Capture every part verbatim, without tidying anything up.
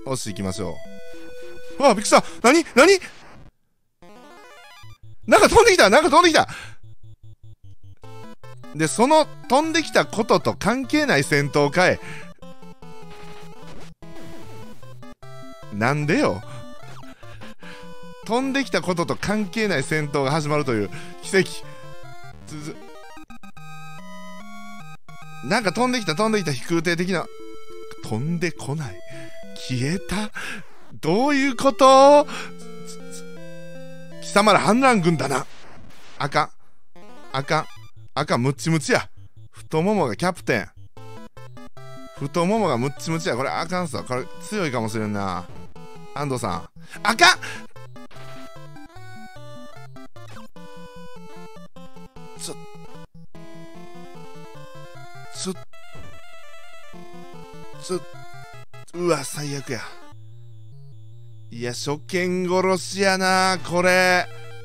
よし、行きましょう。うわ、びっくりした。なになになんか飛んできたなんか飛んできたで、その飛んできたことと関係ない戦闘かい。なんでよ。飛んできたことと関係ない戦闘が始まるという奇跡。ずずなんか飛んできた飛んできた飛空艇的な。飛んでこない。消えた。どういうこと？貴様ら反乱軍だな。あかん。あかん。あかん。ムッチムチや。太ももがキャプテン。太ももがムッチムチや。これあかんさ。これ強いかもしれんな。安藤さん。あかん。ちょ、ちょ、ちょ、うわ、最悪や。いや、初見殺しやな、これ。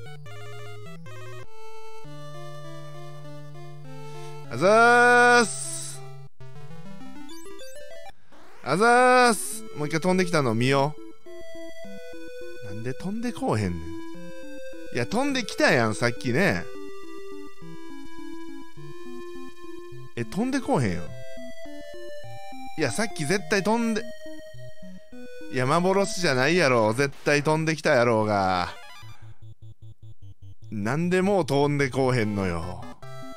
あざーす。あざーす。もう一回飛んできたの見よう。なんで飛んでこうへんねん。いや、飛んできたやん、さっきね。え、飛んでこうへんよ。いや、さっき絶対飛んで、いや、幻じゃないやろ。絶対飛んできたやろうが。なんでもう飛んでこうへんのよ。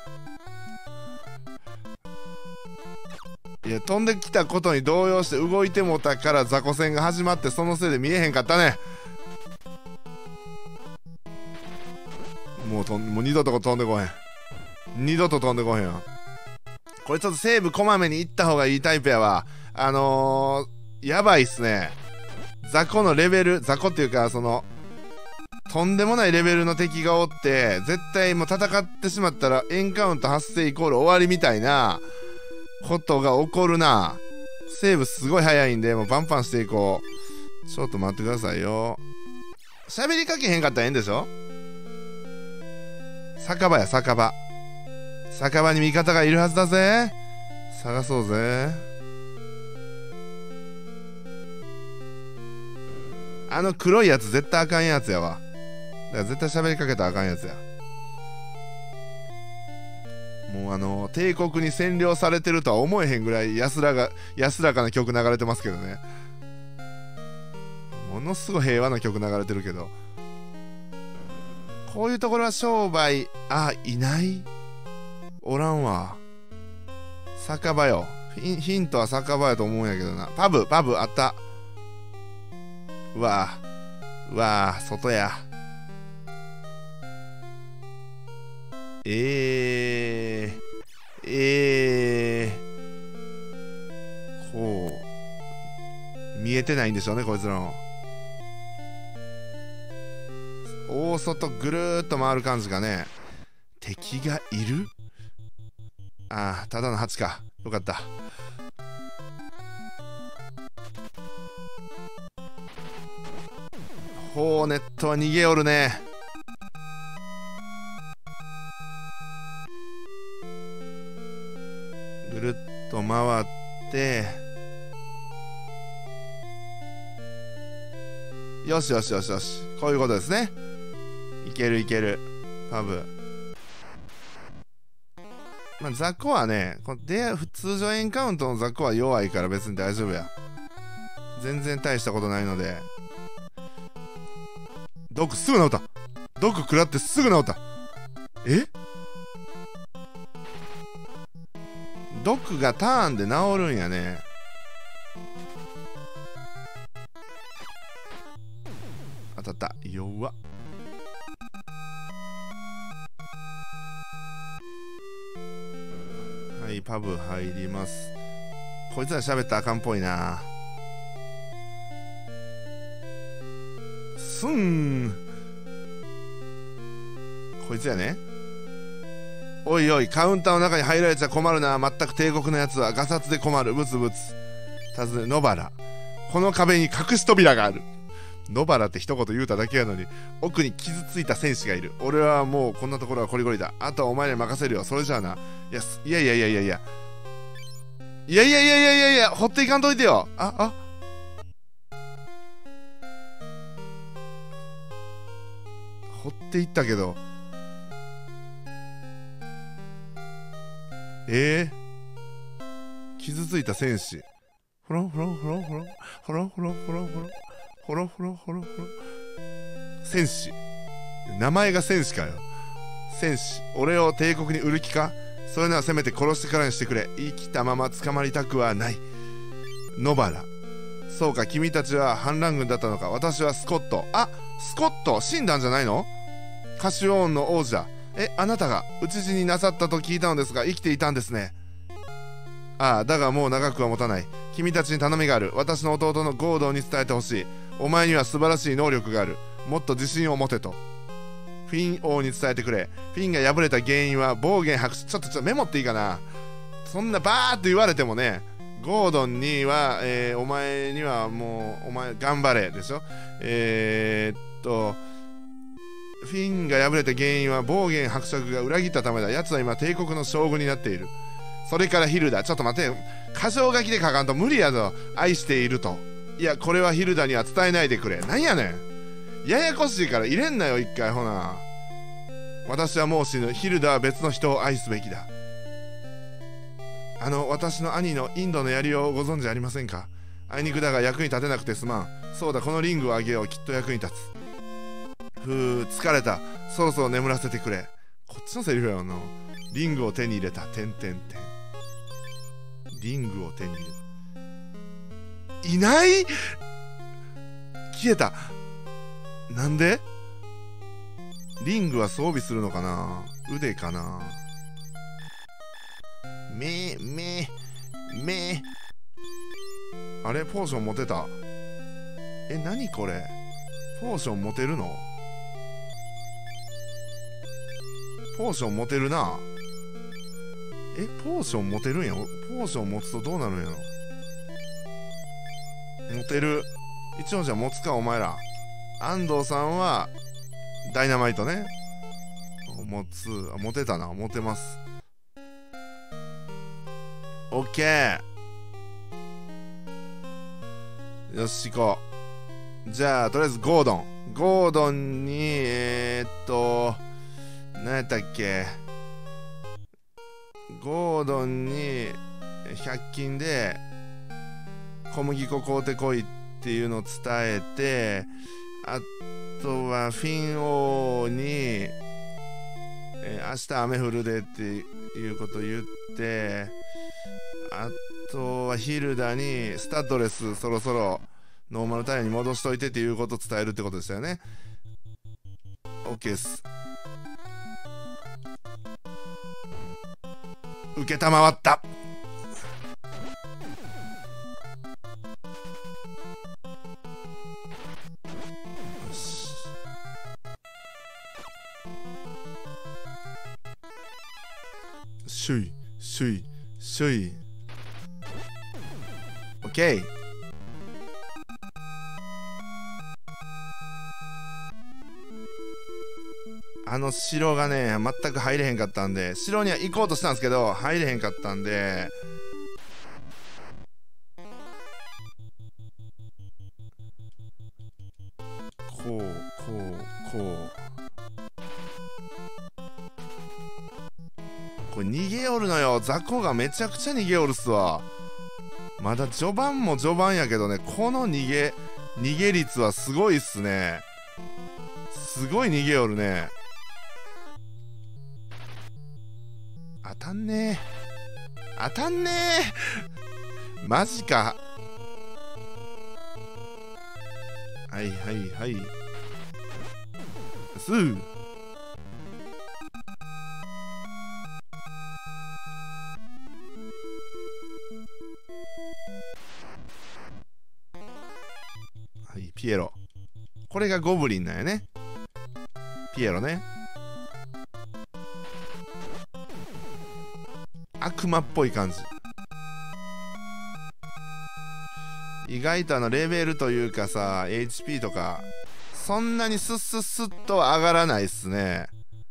いや、飛んできたことに動揺して動いてもたから雑魚戦が始まって、そのせいで見えへんかったね。もうとんもう二度と飛んでこへん。二度と飛んでこへんよ。これちょっとセーブこまめに行った方がいいタイプやわ。あのー、やばいっすね。雑魚のレベル、雑魚っていうか、その、とんでもないレベルの敵がおって、絶対もう戦ってしまったらエンカウント発生イコール終わりみたいなことが起こるな。セーブすごい早いんで、もうパンパンしていこう。ちょっと待ってくださいよ。喋りかけへんかったらええんでしょ？酒場や、酒場。酒場に味方がいるはずだぜ。探そうぜ。あの黒いやつ絶対あかんやつやわ。だから絶対喋りかけたらあかんやつや。もうあの帝国に占領されてるとは思えへんぐらい安らが安らかな曲流れてますけどね。ものすごい平和な曲流れてるけど、こういうところは商売、あ、いないおらんわ。酒場よ。ヒン、ヒントは酒場やと思うんやけどな。パブ、パブあった。うわぁ。うわぁ、外や。えー。えー。こう。見えてないんでしょうね、こいつらの。大外ぐるーっと回る感じがね。敵がいる？ああ、ただのハチか。よかった。ホーネットは逃げおるね。ぐるっと回ってよしよしよしよし、こういうことですね。いけるいける。パブ、まあ、雑魚はね、こので通常エンカウントの雑魚は弱いから別に大丈夫や。全然大したことないので。毒すぐ治った。毒食らってすぐ治った。え？毒がターンで治るんやね。当たった。弱っ。はい、パブ入ります。こいつら喋ったらあかんっぽいな。すん。こいつやね。おいおい、カウンターの中に入られちゃ困るな。全く帝国のやつはガサツで困る。ブツブツ。尋ね、野原。この壁に隠し扉がある。野原って一言言うただけやのに、奥に傷ついた戦士がいる。俺はもうこんなところはコリコリだ。あとはお前らに任せるよ。それじゃあな。いや、いやいやいやいやいや。いやいやいやいやいやいや、ほっていかんといてよ。あ、あ。 取っていったけど、えー、傷ついた戦士。ほろほろほろほろほろほろほろほろほろほろほろほろ戦士。名前が戦士かよ。戦士、俺を帝国に売る気か？それならせめて殺してからにしてくれ。生きたまま捕まりたくはない。野原。そうか、君たちは反乱軍だったのか。私はスコット。あ、スコット死んだんじゃないの？カシュオーンの王者。え、あなたが討ち死になさったと聞いたのですが、生きていたんですね。ああ、だがもう長くは持たない。君たちに頼みがある。私の弟のゴードンに伝えてほしい。お前には素晴らしい能力がある。もっと自信を持てと。フィン王に伝えてくれ。フィンが敗れた原因は暴言白紙。ちょっとちょっとメモっていいかな。そんなバーッと言われてもね、ゴードンには、えー、お前にはもう、お前頑張れでしょ。えー、っと、フィンが敗れた原因は暴言伯爵が裏切ったためだ。奴は今帝国の将軍になっている。それからヒルダ。ちょっと待てよ。箇条書きで書かんと無理やぞ。愛していると。いや、これはヒルダには伝えないでくれ。なんやねん。ややこしいから入れんなよ、一回。ほな。私はもう死ぬ。ヒルダは別の人を愛すべきだ。あの、私の兄のインドの槍をご存知ありませんか？あいにくだが役に立てなくてすまん。そうだ、このリングをあげよう。きっと役に立つ。ふう、疲れた。そろそろ眠らせてくれ。こっちのセリフやな。リングを手に入れた。てんてんてん。リングを手に入れた。いない？消えた。なんで？リングは装備するのかな？腕かな？めめめあれポーション持てた。え、なにこれ？ポーション持てるの？ポーション持てるな。え、ポーション持てるんや。ポーション持つとどうなるんやろ。持てる。一応じゃあ持つか、お前ら。安藤さんはダイナマイトね。持つ。あ、持てたな。持てます。オッケー。よし、行こう。じゃあとりあえずゴードン。ゴードンにえー、っと何やったっけ。ゴードンにひゃく均で小麦粉買うてこいっていうのを伝えて、あとはフィン王に、えー、明日雨降るでっていうこと言って、あとはヒルダにスタッドレスそろそろノーマルタイヤに戻しといてっていうことを伝えるってことでしたよね。 OK です。受けたまわった。しゅいしゅいしゅい。 OK。 あの城がね全く入れへんかったんで、城には行こうとしたんですけど入れへんかったんで、こうこうこうこれ逃げおるのよ。雑魚がめちゃくちゃ逃げおるっすわ。まだ序盤も序盤やけどね、この逃げ逃げ率はすごいっすね。すごい逃げおるね。当たんねえ当たんねえマジか。はいはいはいすー。はい、ピエロ。これがゴブリンなんやね。ピエロね。悪魔っぽい感じ。意外とあのレベルというかさ エイチピー とかそんなにスッスッスッと上がらないっすね。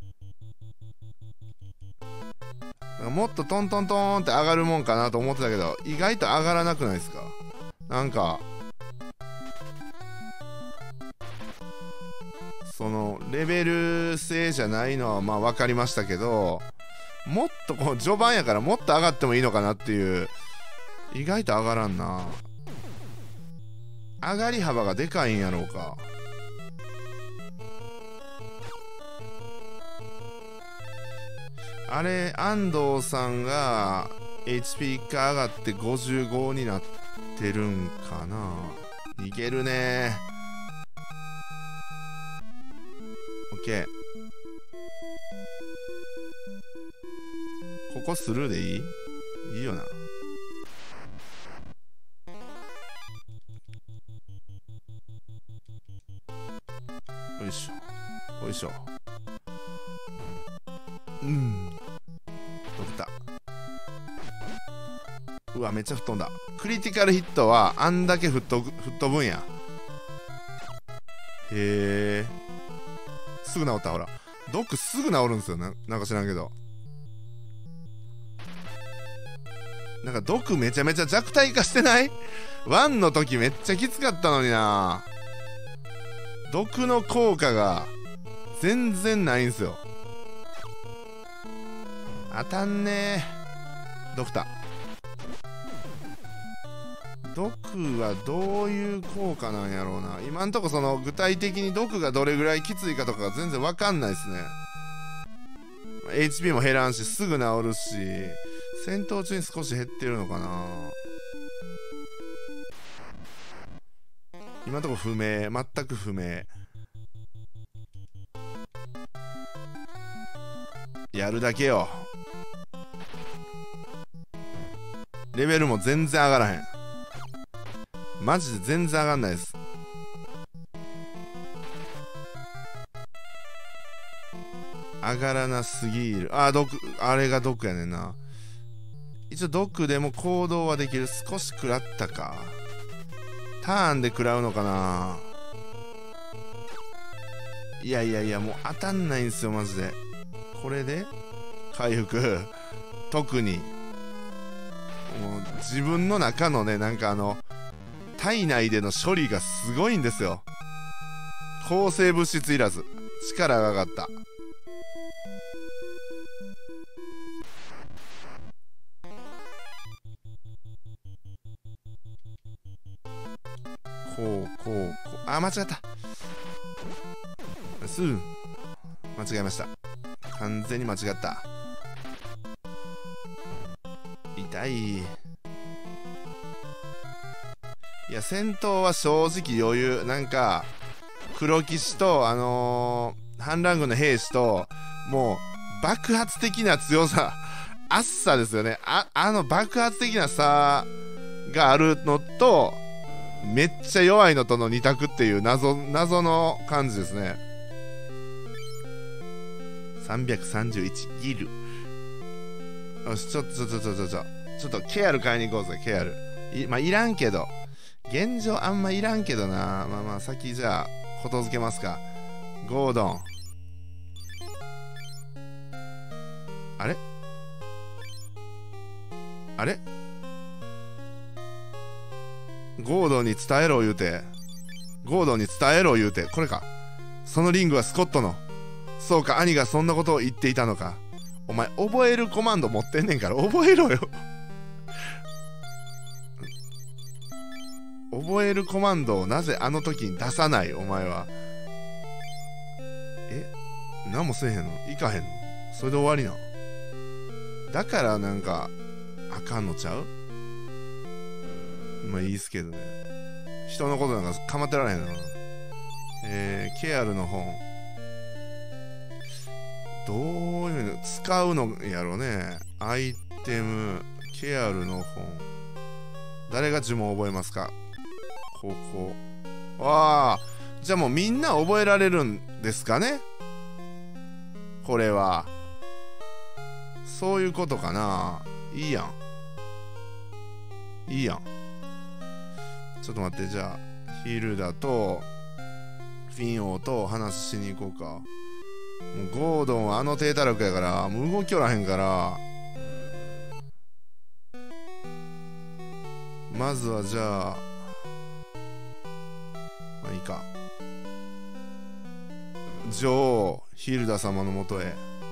もっとトントントンって上がるもんかなと思ってたけど意外と上がらなくないですか。なんかそのレベル制じゃないのはまあ分かりましたけど、もっとこう序盤やからもっと上がってもいいのかなっていう。意外と上がらんな。上がり幅がでかいんやろうか。あれ安藤さんが エイチピー いっかい上がってごじゅうごになってるんかな。いけるねー。 OK。 ここスルーでいい？いいよな。よいしょよいしょ。うん、飛べた。うわめっちゃ吹っ飛んだ。クリティカルヒットはあんだけ吹っ飛ぶ、吹っ飛ぶんや。へえ、すぐ治った。ほらドックすぐ治るんですよ。 な, なんか知らんけど、なんか毒めちゃめちゃ弱体化してない？ワンの時めっちゃきつかったのにな。毒の効果が全然ないんすよ。当たんねえ。ドクター毒はどういう効果なんやろうな。今んとこその具体的に毒がどれぐらいきついかとかが全然わかんないですね。 エイチピー も減らんしすぐ治るし、戦闘中に少し減ってるのかな。今んとこ不明、全く不明。やるだけよ。レベルも全然上がらへん。マジで全然上がんないです。上がらなすぎる。あ、毒、あれが毒やねんな。一応毒でも行動はできる。少し食らったか。ターンで食らうのかな。いやいやいや、もう当たんないんすよマジで。これで回復特にもう自分の中のね、なんかあの体内での処理がすごいんですよ。抗生物質いらず力が上がった。こうこうこう、あ、間違った。すぐ間違えました。完全に間違った。痛い。いや戦闘は正直余裕。なんか黒騎士とあのー、反乱軍の兵士ともう爆発的な強さ熱さですよね。ああの爆発的な差があるのとめっちゃ弱いのとの二択っていう謎謎の感じですね。さんびゃくさんじゅういちギル。よし、ちょっとちょっとちょっとちょっとちょっとケアル買いに行こうぜ。ケアルいまあいらんけど、現状あんまいらんけどな。まあまあ先じゃあことづけますか。ゴードン、あれあれゴードンに伝えろ言うて、ゴードンに伝えろ言うて、これか。そのリングはスコットの。そうか、兄がそんなことを言っていたのか。お前覚えるコマンド持ってんねんから覚えろよ覚えるコマンドをなぜあの時に出さない。お前はえ、何もせえへんの？いかへんの？それで終わりな。だからなんかあかんのちゃう？まあいいっすけどね。人のことなんか構ってられへんの。えー、ケアルの本どういうの使うのやろね。アイテムケアルの本、誰が呪文覚えますか？ここ。わあ、じゃあもうみんな覚えられるんですかね。これはそういうことかな。いいやんいいやん。ちょっと待って、じゃあヒルダとフィン王と話しに行こうか。もうゴードンはあの低たらくやからもう動きおらへんから、まずはじゃあまあいいか。 女王ヒルダ様のもとへ。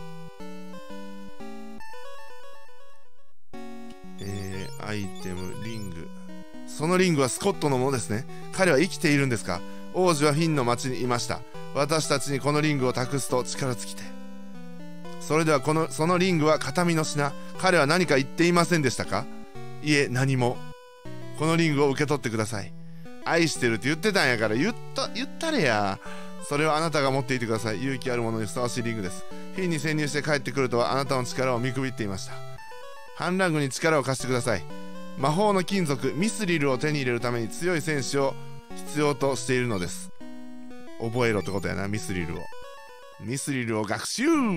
えー、アイテムリング。そのリングはスコットのものですね。彼は生きているんですか？王子はフィンの町にいました。私たちにこのリングを託すと力尽きて。それではこのそのリングは形見の品。彼は何か言っていませんでしたか？いえ、何も。このリングを受け取ってください。愛してるって言ってたんやから言った言ったれや。それはあなたが持っていてください。勇気ある者にふさわしいリングです。フィンに潜入して帰ってくるとはあなたの力を見くびっていました。反乱軍に力を貸してください。魔法の金属ミスリルを手に入れるために強い戦士を必要としているのです。覚えろってことやな、ミスリルを。ミスリルを学習。フ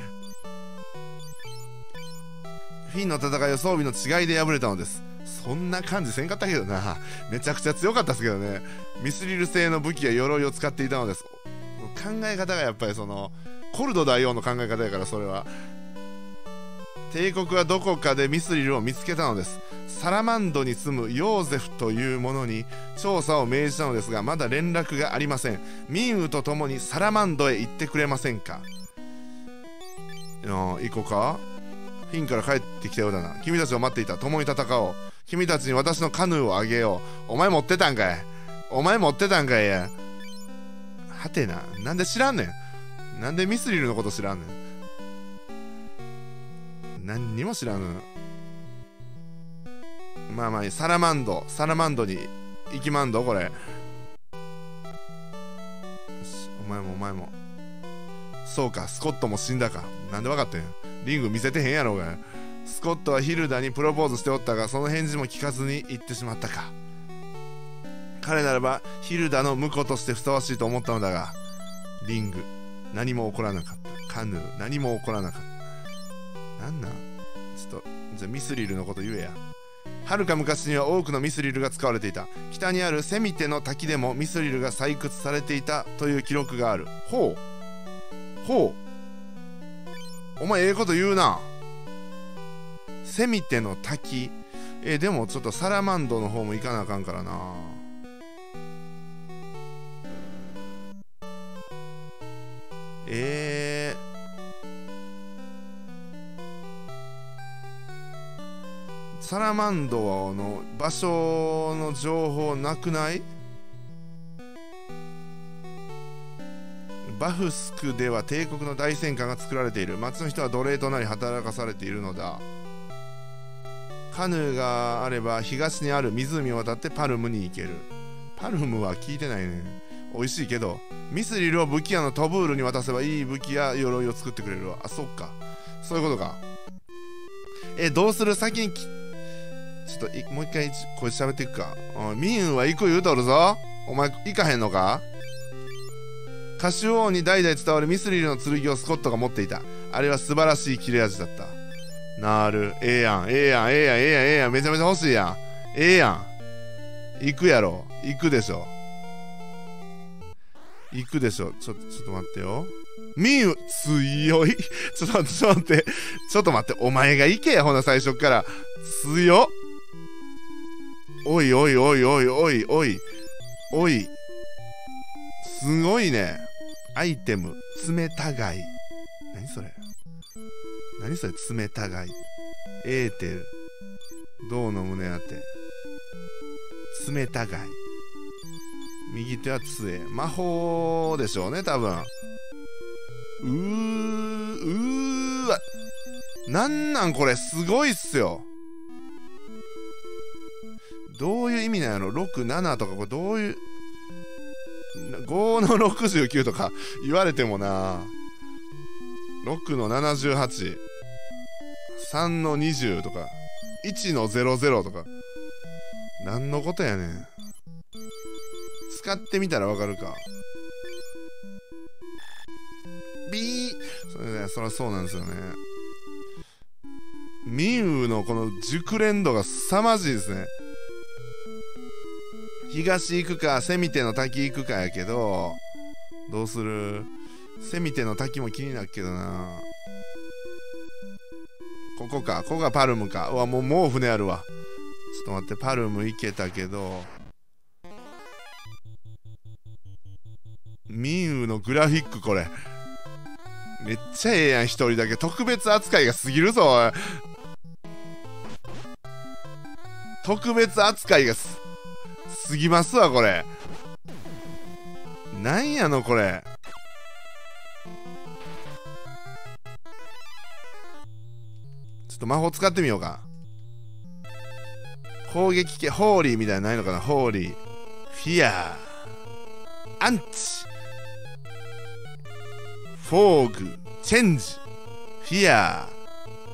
ィンの戦いを装備の違いで敗れたのです。そんな感じせんかったけどな。めちゃくちゃ強かったですけどね。ミスリル製の武器や鎧を使っていたのです。考え方がやっぱりそのコルド大王の考え方やから、それは帝国はどこかでミスリルを見つけたのです。サラマンドに住むヨーゼフという者に調査を命じたのですが、まだ連絡がありません。ミンウと共にサラマンドへ行ってくれませんか？行こうか。フィンから帰ってきたようだな。君たちを待っていた。共に戦おう。君たちに私のカヌーをあげよう。お前持ってたんかい。お前持ってたんかいや。はてな。なんで知らんねん。なんでミスリルのこと知らんねん。何にも知らん。まあまあ、サラマンド。サラマンドに行きまんど、これ。お前もお前も。そうか、スコットも死んだか。なんで分かってん。リング見せてへんやろうが。スコットはヒルダにプロポーズしておったが、その返事も聞かずに行ってしまったか。彼ならばヒルダの婿としてふさわしいと思ったのだが、リング何も起こらなかった。カヌー何も起こらなかった。なんなん、ちょっとじゃあミスリルのこと言えや。はるか昔には多くのミスリルが使われていた。北にあるセミテの滝でもミスリルが採掘されていたという記録がある。ほうほう、お前ええこと言うな。セミテの滝。えー、でもちょっとサラマンドの方も行かなあかんからな。えー、サラマンドの場所の情報なくない？バフスクでは帝国の大戦艦が作られている。町の人は奴隷となり働かされているのだ。カヌーがあれば東にある湖を渡ってパルムに行ける。パルムは聞いてないね。美味しいけど、ミスリルを武器屋のトブールに渡せばいい武器や鎧を作ってくれるわ。あ、そっか、そういうことか。え、どうする？先にきちょっともう一回こいつ喋っていくか。ミンは行く言うとるぞ。お前行かへんのか？カシュ王に代々伝わるミスリルの剣をスコットが持っていた。あれは素晴らしい切れ味だった。なる、ええやん、ええやん、ええやん、ええやん、ええやん、めちゃめちゃ欲しいやん。ええやん。行くやろ。行くでしょ。行くでしょ。ちょ、ちょっと待ってよ。ミン、強い。ちょっと待って、ちょっと待って。ちょっと待って。お前が行けや、ほな、最初っから。強っ。おいおいおいおいおいおい。おい。すごいね。アイテム、冷たがい。何それ？何それ、冷たがい。エーテル。銅の胸当て。冷たがい。右手は杖。魔法でしょうね、多分。うー、うーわ。なんなんこれ、すごいっすよ。どういう意味なんやろ？ ろく、ななとか、これどういう。ごのろくじゅうきゅうとか言われてもな。ろくのななじゅうはち、さんのにじゅうとか、いちのゼロゼロとか。何のことやねん。使ってみたらわかるか。ビー、それね、そりゃそうなんですよね。ミンウのこの熟練度が凄まじいですね。東行くかセミテの滝行くかやけど、どうする？セミテの滝も気になるけどな。ここか、ここがパルムか。うわ、もうもう船あるわ。ちょっと待って、パルム行けたけど、 ミンウのグラフィック、これめっちゃええやん。一人だけ特別扱いが過ぎるぞおい。特別扱いがす過ぎますわこれ。なんやのこれ。ちょっと魔法使ってみようか。攻撃系ホーリーみたいなのないのかな。ホーリー、フィアー、アンチ、フォーグ、チェンジ、フィアー。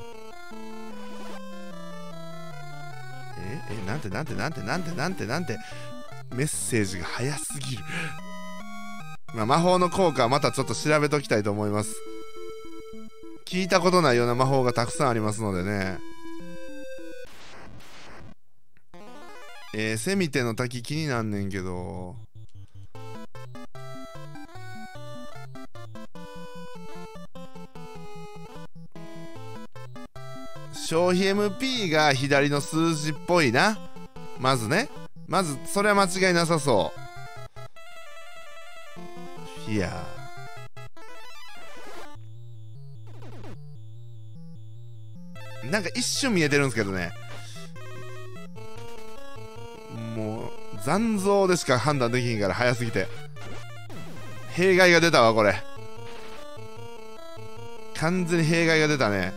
ええなんてなんてなんてなんてなんてなんて。メッセージが早すぎる。まあ魔法の効果はまたちょっと調べときたいと思います。聞いたことないような魔法がたくさんありますのでね。えー、セミテの滝気になんねんけど。消費 エムピー が左の数字っぽいな。まずね。まずそれは間違いなさそう。いやーなんか一瞬見えてるんですけどね。もう残像でしか判断できひんから早すぎて弊害が出たわこれ。完全に弊害が出たね。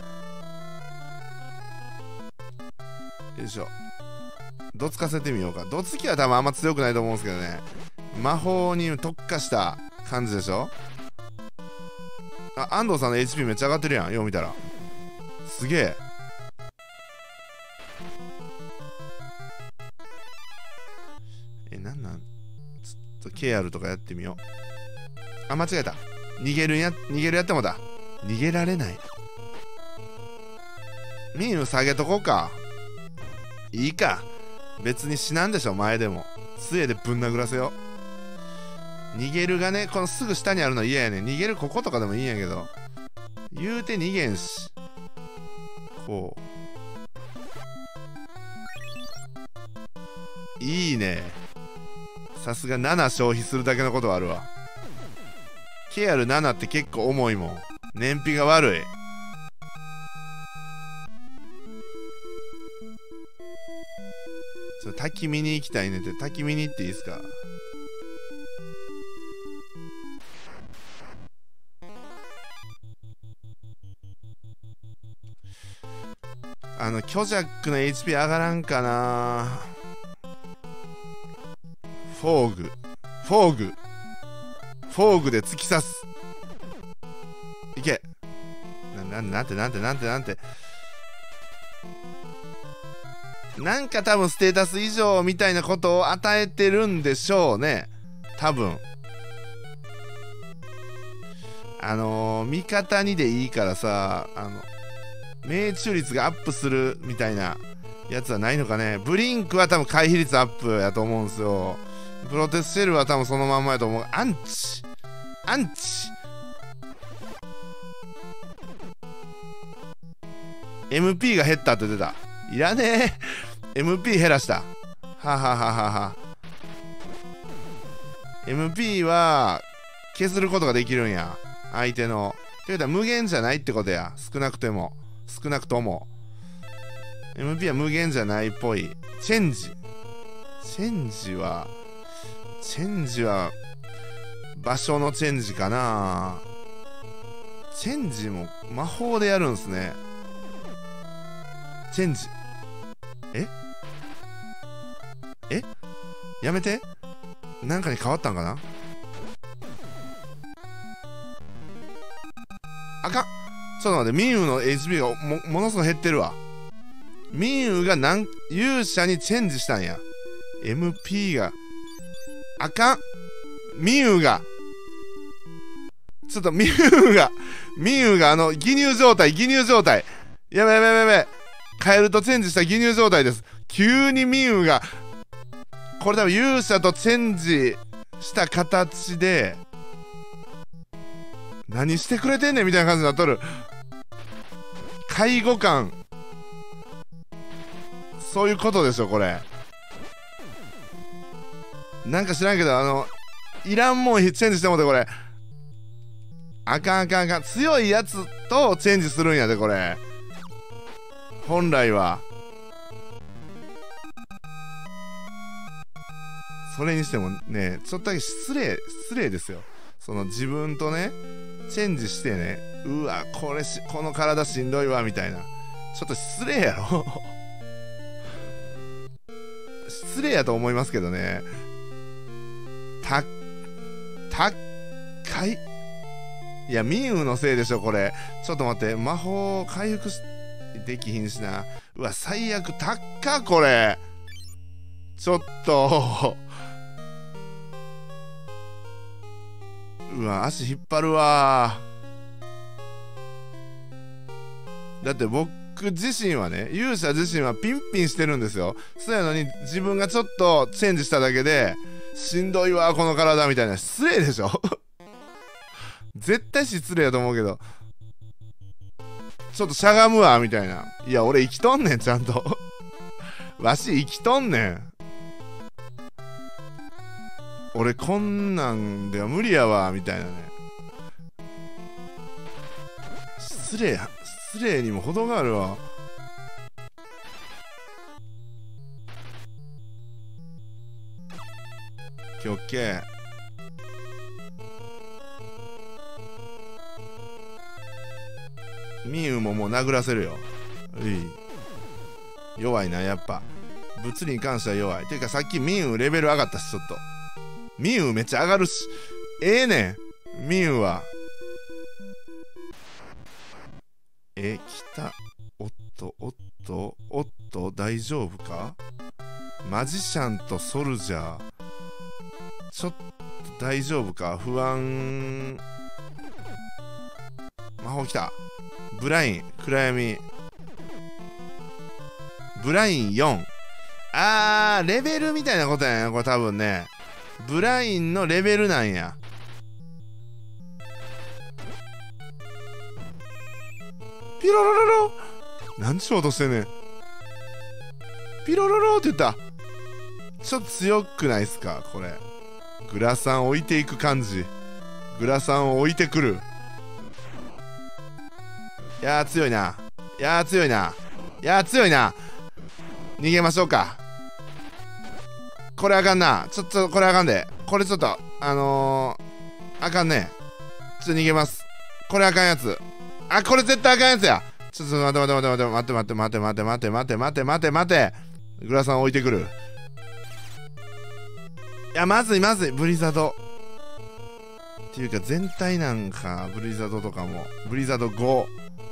よいしょ。どつかせてみようか。どつきは多分あんま強くないと思うんですけどね。魔法に特化した感じでしょ。あ、安藤さんの エイチピー めっちゃ上がってるやん。よう見たらすげえ。え、なんなんちょっと ケーアール とかやってみよう。あ、間違えた。逃げるや逃げるやってもだ。逃げられない。ミンウ下げとこうか。いいか、別に死なんでしょ。前でも杖でぶん殴らせよう。逃げるがね、このすぐ下にあるの嫌やねん。逃げるこことかでもいいんやけど、言うて逃げんし。こういいね。さすがなな消費するだけのことはあるわ。ケーアールなな って結構重いもん。燃費が悪い。ちょっと滝見に行きたいねって。滝見に行っていいですか。あの巨弱の エイチピー 上がらんかな。フォーグフォーグフォーグで突き刺す。いけ。な、な、なんてなんてなんてなんてなんか多分ステータス以上みたいなことを与えてるんでしょうね。多分あのー、味方にでいいからさ、あの命中率がアップするみたいなやつはないのかね。ブリンクは多分回避率アップやと思うんですよ。プロテスシェルは多分そのまんまやと思う。アンチアンチ エムピー が減ったって出た。いらねえ。 エムピー 減らした。ははははは。 エムピー は削ることができるんや、相手の。ということは無限じゃないってことや。少なくても少なくとも エムピー は無限じゃないっぽい。チェンジチェンジはチェンジは場所のチェンジかな。チェンジも魔法でやるんすね。チェンジええやめて。なんかに変わったんかな。あかん。ちょっと待って。ミンウの エイチピー が も, ものすごい減ってるわ。ミンウがなん勇者にチェンジしたんや。 エムピー があかん。ミンウがちょっとミンウがミンウがあの義乳状態義乳状態やべやべやべやべ。カエルとチェンジした義乳状態です。急にミンウがこれ多分勇者とチェンジした形で何してくれてんねんみたいな感じになっとる。介護官そういうことでしょこれ。なんか知らんけどあのいらんもんチェンジしてもうて、これ。あかんあかんあかん。強いやつとチェンジするんやで、これ。本来は。それにしてもね、ちょっとだけ失礼、失礼ですよ。その自分とね、チェンジしてね、うわ、これし、この体しんどいわ、みたいな。ちょっと失礼やろ失礼やと思いますけどね。た、高い。いや、ミンウのせいでしょ、これ。ちょっと待って、魔法回復し、できひんしな。うわ、最悪、たっか、これ。ちょっと。うわ、足引っ張るわ。だって僕自身はね、勇者自身はピンピンしてるんですよ。そうやのに自分がちょっとチェンジしただけで、しんどいわ、この体みたいな。失礼でしょ絶対失礼やと思うけど。ちょっとしゃがむわ、みたいな。いや、俺生きとんねん、ちゃんと。わし生きとんねん。俺こんなんでは無理やわ、みたいなね。失礼、失礼にも程があるわ。オッケーオッケー。ミウももう殴らせるよ。うい。弱いな、やっぱ。物理に関しては弱い。ていうかさっきミウレベル上がったし、ちょっと。ミウめっちゃ上がるし。ええねん。ミウは。え、来た。おっと、おっと、おっと、大丈夫か？マジシャンとソルジャー。ちょっと大丈夫か？不安。魔法来た。ブライン、暗闇。ブラインよん。あー、レベルみたいなことやな、これ多分ね。ブラインのレベルなんや。ピロロロロ。なんちゅう音してんねん。ピロロロって言った。ちょっと強くないっすか、これ。グラサン置いていく感じ。グラサンを置いてくる。いやー強いな。いやー強いな。いやー強いな。逃げましょうか。これあかんな。ちょっとこれあかんで。これちょっとあのー、あかんね。ちょっと逃げます。これあかんやつ。あ、これ絶対あかんやつや。ちょっと待って待って待って待って待って待って待って待って待って待って待ってグラサン置いてくる。いやまずいまずい。ブリザードっていうか全体なんか。ブリザードとかもブリザードご。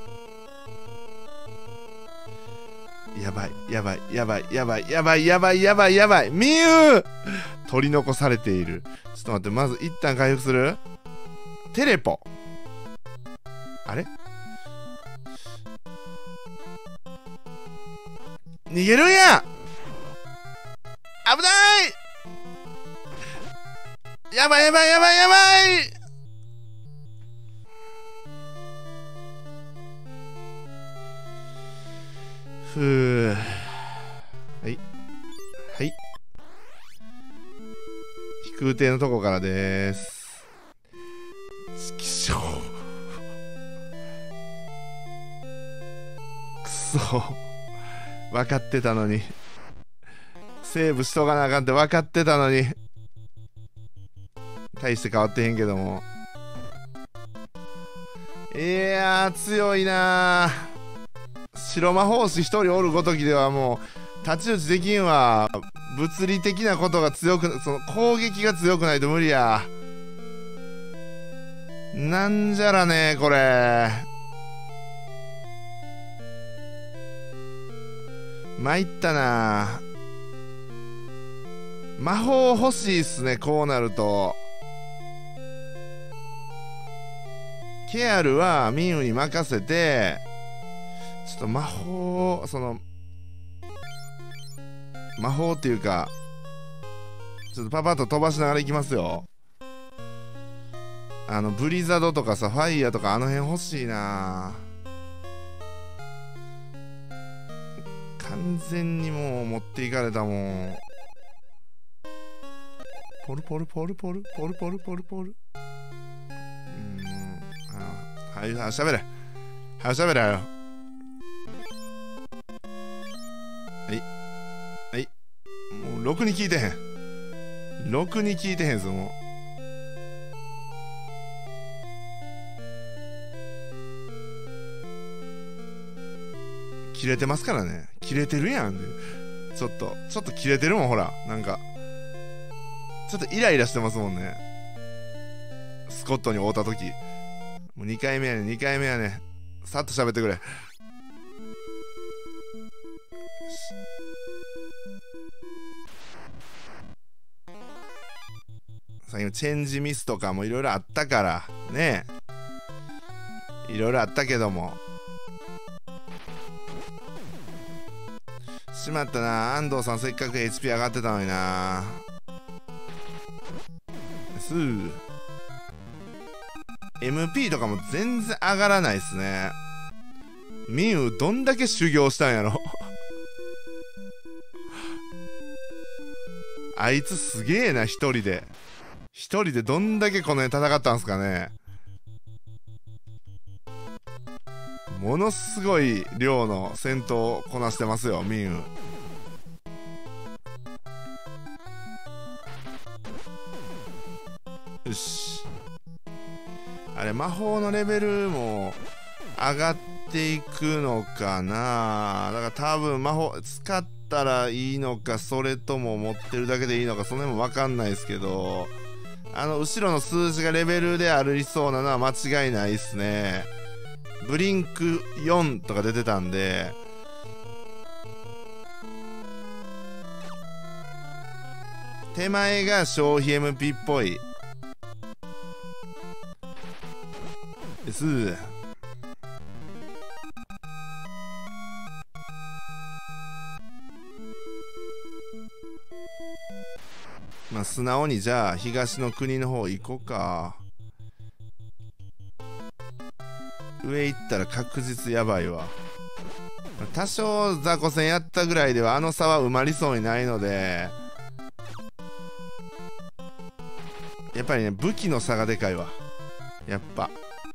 やばいやばいやばいやばいやばいやばいやばいやばい。ミュウ取り残されている。ちょっと待って、まず一旦回復する。テレポ。あれ逃げるんや。危ない。やばいやばいやばいやばい。ふう。はいはい。飛空艇のとこからでーす。ちきしょう。くそ。分かってたのに。セーブしとかなあかんって分かってたのに。大して変わってへんけども。いやー強いなー。白魔法師一人おるごときではもう太刀打ちできんわ。物理的なことが強く、その攻撃が強くないと無理や。なんじゃらねこれ。参ったな。魔法欲しいっすね、こうなると。ケアルはミンウに任せて、ちょっと魔法、その魔法っていうか、ちょっとパパッと飛ばしながらいきますよ。あのブリザードとかさ、ファイヤーとかあの辺欲しいな。完全にもう持っていかれたもん。 ポルポルポルポルポルポルポルポル。うーん、あはい、はしゃべれはしゃべれよ。はいはい、もうろくに聞いてへんろくに聞いてへんぞ。もう切れてますからね。切れてるやん。ちょっとちょっと切れてるもん。ほら、なんかちょっとイライラしてますもんね。スコットに会うた時。もうにかいめやねにかいめやね。さっと喋ってくれ。さっきのチェンジミスとかもいろいろあったからね。いろいろあったけども、しまったな。安藤さんせっかく エイチピー 上がってたのにな。すー エムピー とかも全然上がらないっすね。ミウどんだけ修行したんやろあいつすげえな。一人で一人でどんだけこの辺戦ったんすかね。ものすごい量の戦闘をこなしてますよ、ミウ。よし、あれ魔法のレベルも上がっていくのかな。だから多分魔法使ったらいいのか、それとも持ってるだけでいいのか、その辺も分かんないですけど、あの後ろの数字がレベルでありそうなのは間違いないっすね。ブリンクよんとか出てたんで、手前が消費 エムピー っぽいです。まあ素直にじゃあ東の国の方行こうか。上行ったら確実やばいわ。多少雑魚戦やったぐらいではあの差は埋まりそうにないので、やっぱりね武器の差がでかいわ。やっぱ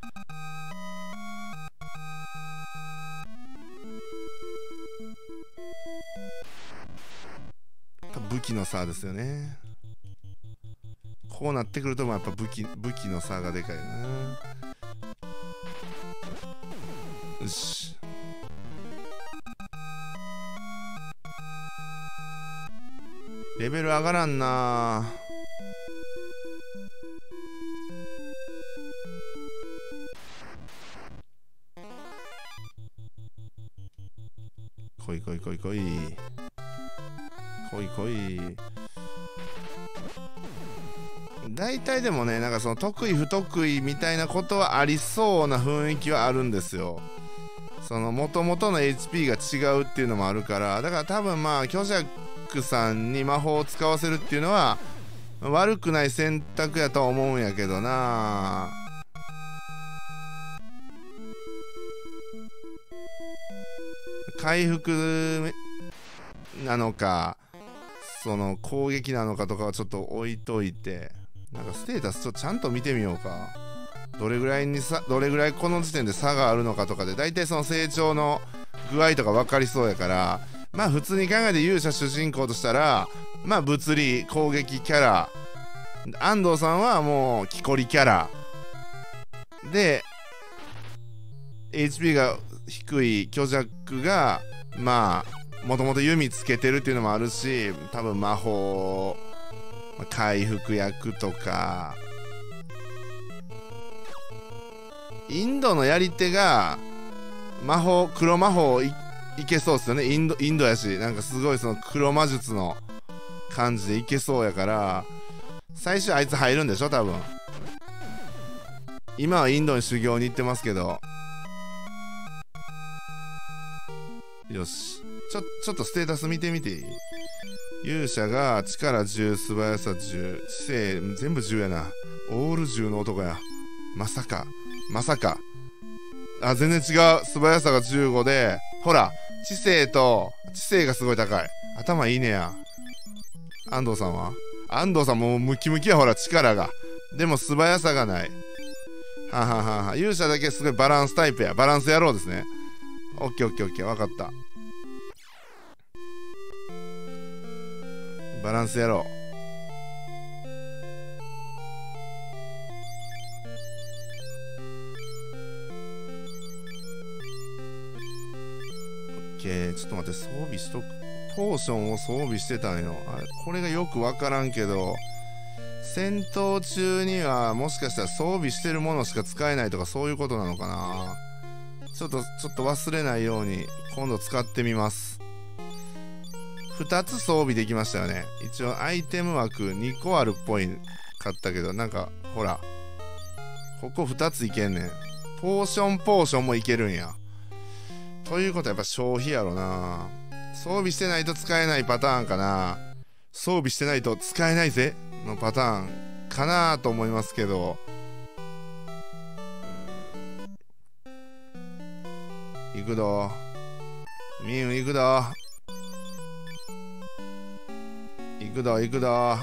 武器の差ですよね。こうなってくるとやっぱ武器武器の差がでかいな。よし、レベル上がらんな。来い来い来い来い来い来い。大体でもね、なんかその得意不得意みたいなことはありそうな雰囲気はあるんですよ。その元々の エイチピー が違うっていうのもあるから、だから多分まあ巨弱さんに魔法を使わせるっていうのは悪くない選択やとは思うんやけどな。回復なのかその攻撃なのかとかはちょっと置いといて、なんかステータスちょっとちゃんと見てみようか。どれぐらいにさどれぐらいこの時点で差があるのかとかで大体その成長の具合とか分かりそうやから、まあ普通に考えて勇者主人公としたらまあ物理攻撃キャラ、安藤さんはもう木こりキャラで エイチピー が低い巨弱がまあもともと弓つけてるっていうのもあるし、多分魔法回復薬とか、インドのやり手が魔法黒魔法 い, いけそうっすよね。インドインドやし、なんかすごいその黒魔術の感じでいけそうやから、最初あいつ入るんでしょ多分。今はインドに修行に行ってますけど。よし、ちょちょっとステータス見てみていい？勇者が力じゅう、素早さじゅう、知性全部じゅうやな。オールじゅうの男や。まさかまさかあ、全然違う。素早さがじゅうごで、ほら知性と知性がすごい高い。頭いいねや。安藤さんは安藤さんもうムキムキや、ほら、力が。でも素早さがない。はははは。勇者だけすごいバランスタイプや。バランス野郎ですね。オッケーオッケーオッケー。わかった。バランス野郎。オッケー。ちょっと待って、装備しとく。ポーションを装備してたんよ。あれ、これがよくわからんけど、戦闘中にはもしかしたら装備してるものしか使えないとかそういうことなのかな。ちょっと、ちょっと忘れないように今度使ってみます。ふたつ装備できましたよね。一応アイテム枠にこあるっぽいかったけど、なんか、ほら。ここふたついけんねん。ポーションポーションもいけるんや。ということはやっぱ消費やろな。装備してないと使えないパターンかな。装備してないと使えないぜのパターンかなと思いますけど。行くど。ミン行くど。行くど行くど。はい。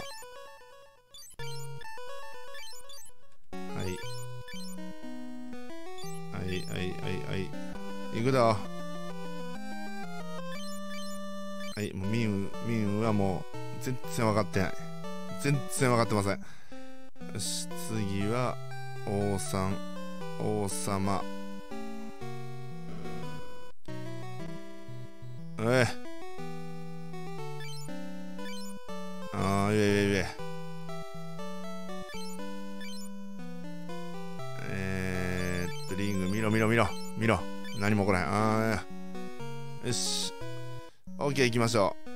はいはいはいはい。行くど。はい、もうミンウ、ミンウはもう全然分かってない。全然分かってません。よし、次は王さん、王様。えい。あー、いえいえいえ。えーっと、リング見ろ見ろ見ろ見ろ。何も起こらへん。あー、よし。オッケー行きましょ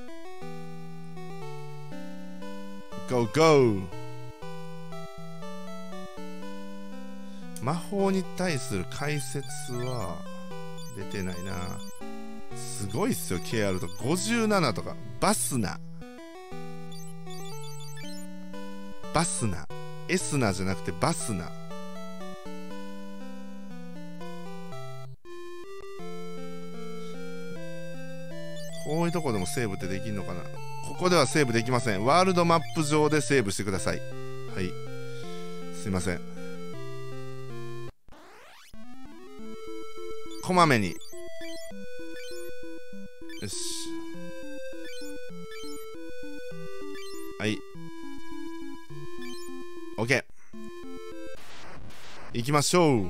う。ゴーゴー。魔法に対する解説は出てないな。すごいっすよ、ケーアール とかごじゅうななとか。バスナバスナエスナじゃなくてバスナ。こういうとこでもセーブってできんのかな。ここではセーブできません。ワールドマップ上でセーブしてください。はい、すいません。こまめに。よし、はい、 OK。 行きましょう。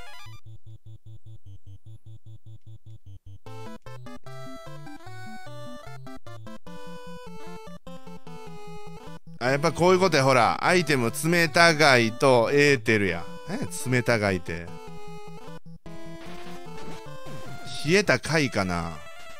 あ、やっぱこういうことや。ほら、アイテム冷た貝とエーテルや。え、冷た貝って冷えた貝かな。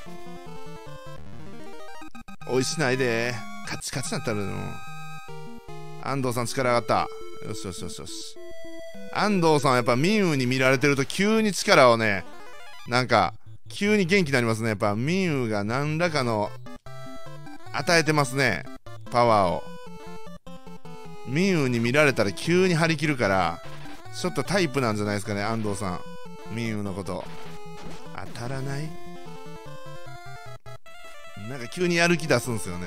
おいしないで。カチカチなったらの。安藤さん力上がった。よしよしよしよし。安藤さんはやっぱミンウに見られてると急に力をね、なんか急に元気になりますね。やっぱミンウが何らかの与えてますね、パワーを。ミンウに見られたら急に張り切るから、ちょっとタイプなんじゃないですかね、安藤さん。ミンウのこと当たらない？なんか急にやる気出すんすよね。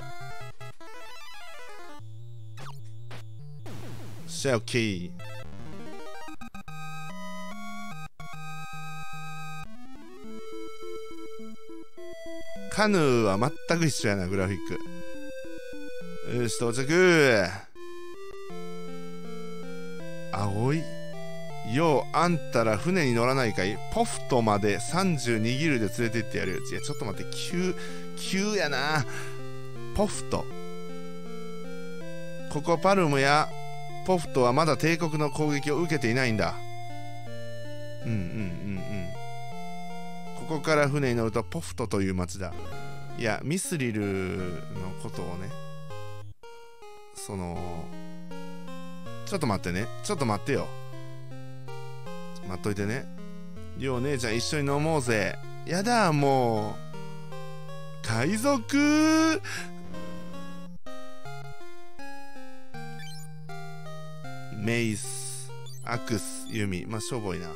シャオキー。カヌーは全く一緒やな、グラフィック。よし、到着。青い。よう、あんたら船に乗らないかい？ポフトまでさんじゅうにギルで連れて行ってやるよ。いや、ちょっと待って、急、急やな。ポフト。ここパルムやポフトはまだ帝国の攻撃を受けていないんだ。うんうんうんうん。ここから船に乗るとポフトという町だ。いや、ミスリルのことをね、その、ちょっと待ってね。ちょっと待ってよ。待っといてね。よう姉ちゃん一緒に飲もうぜ。やだ、もう。海賊。メイス、アクス、ユミ。まあ、しょぼいな。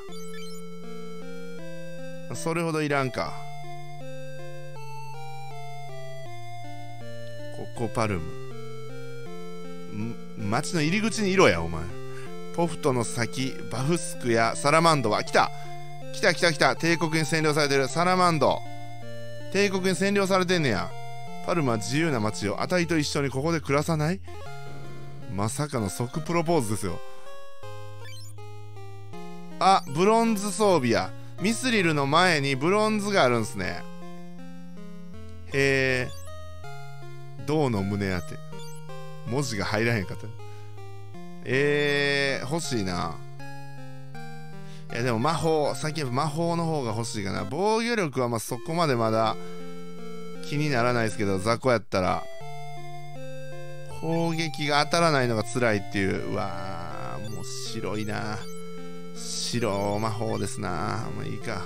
それほどいらんか。ここパルム。 街の入り口にいろやお前。ポフトの先、バフスクやサラマンドは来た来た来た来た。帝国に占領されてるサラマンド。帝国に占領されてんねや。パルマ自由な街よ。あたいと一緒にここで暮らさない？まさかの即プロポーズですよ。あ、ブロンズ装備や。ミスリルの前にブロンズがあるんすね。へえ。銅の胸当て。文字が入らへんかった。えー、欲しいな。いやでも魔法、最近魔法の方が欲しいかな。防御力はまあそこまでまだ気にならないですけど、雑魚やったら攻撃が当たらないのが辛いっていう。うわー、もう白いな。白魔法ですな。もういいか。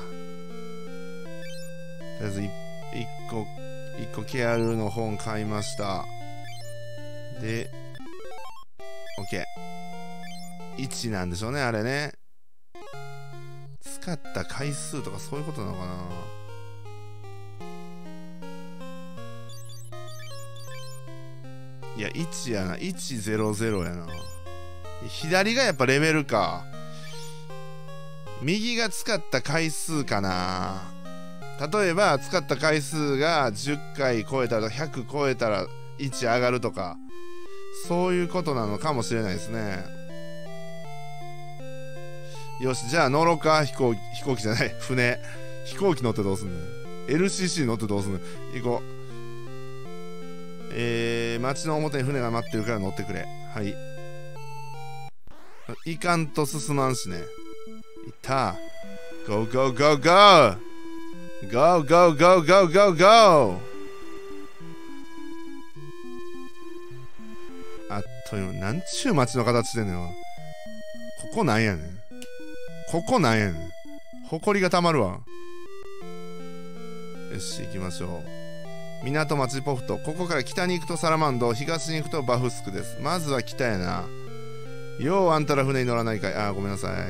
とりあえずいっこいっこケアルの本買いました。で OK。 いちなんでしょうね、あれね。使った回数とかそういうことなのかな。いやいちやな。いちゼロゼロやな。左がやっぱレベルか。右が使った回数かな。例えば使った回数がじゅっかい超えたらひゃく超えたらいち上がるとか、そういうことなのかもしれないですね。よし、じゃあ乗ろうか。飛行機、飛行機じゃない、船。飛行機乗ってどうすんの？ エルシーシー 乗ってどうすんの？行こう。えー、街の表に船が待ってるから乗ってくれ。はい。いかんと進まんしね。いった。ゴーゴーゴーゴーゴーゴーゴーゴーゴーゴー。あっという間、なんちゅう街の形してんのよ。ここなんやねん。ここなんやねん。ほこりがたまるわ。よし、行きましょう。港町ポフト。ここから北に行くとサラマンド、東に行くとバフスクです。まずは北やな。ようあんたら船に乗らないかい。あー、ごめんなさい。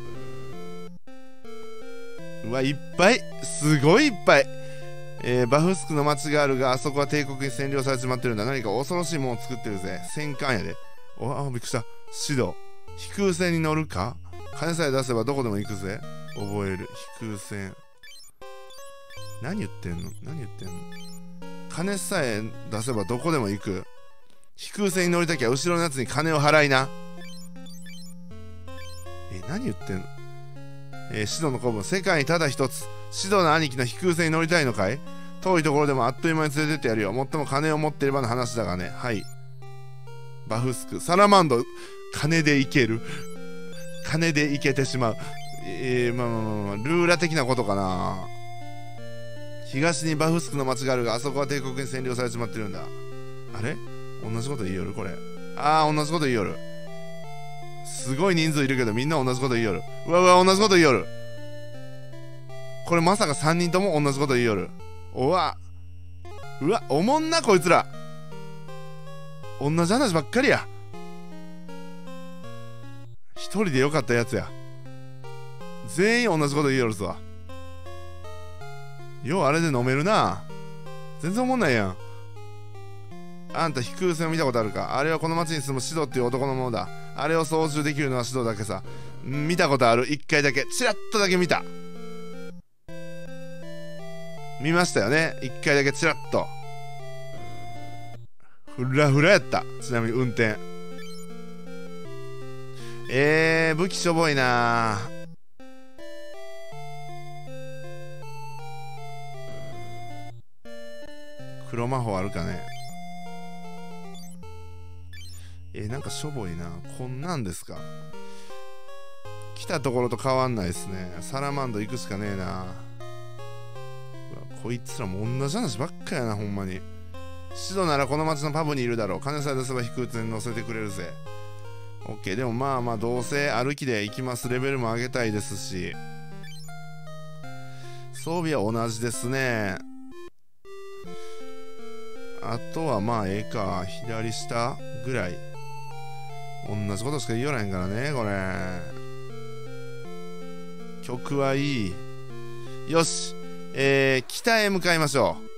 うわ、いっぱい。すごいいっぱい。えー、バフスクの町があるが、あそこは帝国に占領されちまってるんだ。何か恐ろしいものを作ってるぜ。戦艦やで。おあ、びっくりした。指導。飛空船に乗るか？金さえ出せばどこでも行くぜ。覚える。飛空船。何言ってんの？何言ってんの？金さえ出せばどこでも行く。飛空船に乗りたきゃ後ろのやつに金を払いな。え、何言ってんの？えー、シドの子分、世界にただ一つ。シドの兄貴の飛空船に乗りたいのかい？遠いところでもあっという間に連れてってやるよ。もっとも金を持っていればの話だがね。はい。バフスク、サラマンド、金で行ける。金で行けてしまう。えー、まあまあまあまあ、ルーラ的なことかな。東にバフスクの町があるが、あそこは帝国に占領されちまってるんだ。あれ？同じこと言いよるこれ。あー、同じこと言いよる。すごい人数いるけどみんな同じこと言いよる。うわうわ、同じこと言いよる。これまさかさんにんとも同じこと言いよる。おわ。うわ、おもんなこいつら。同じ話ばっかりや。一人でよかったやつや。全員同じこと言いよるぞ。ようあれで飲めるな。全然おもんないやん。あんた飛空船を見たことあるか？あれはこの町に住むシドっていう男のものだ。あれを操縦できるのはシドだけさ。見たことある。一回だけ。チラッとだけ見た。見ましたよね。一回だけチラッと。フラフラやった。ちなみに運転。えー、武器しょぼいな。黒魔法あるかね。えー、なんかしょぼいな。こんなんですか。来たところと変わんないですね。サラマンド行くしかねえな。こいつらも同じ話ばっかやな、ほんまに。シドならこの町のパブにいるだろう。金さえ出せば飛空船に乗せてくれるぜ。オッケー。でもまあまあ、どうせ歩きで行きます。レベルも上げたいですし。装備は同じですね。あとはまあ、ええか。左下ぐらい。同じことしか言わないんからね、これ。曲はいい。よし。えー、北へ向かいましょう。